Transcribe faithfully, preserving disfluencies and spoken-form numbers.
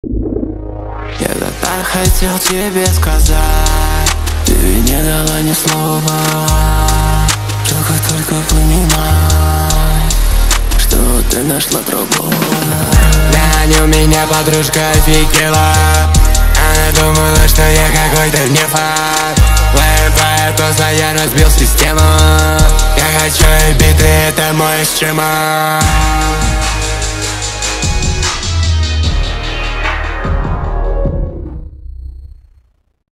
Я так хотел тебе сказать, ты не дала ни слова. Только-только понимай, что ты нашла другого. Глянь, у меня подружка офигела. Она думала, что я какой-то не факт. Лэпает, поздно я разбил систему. Я хочу и биты, это мой счема.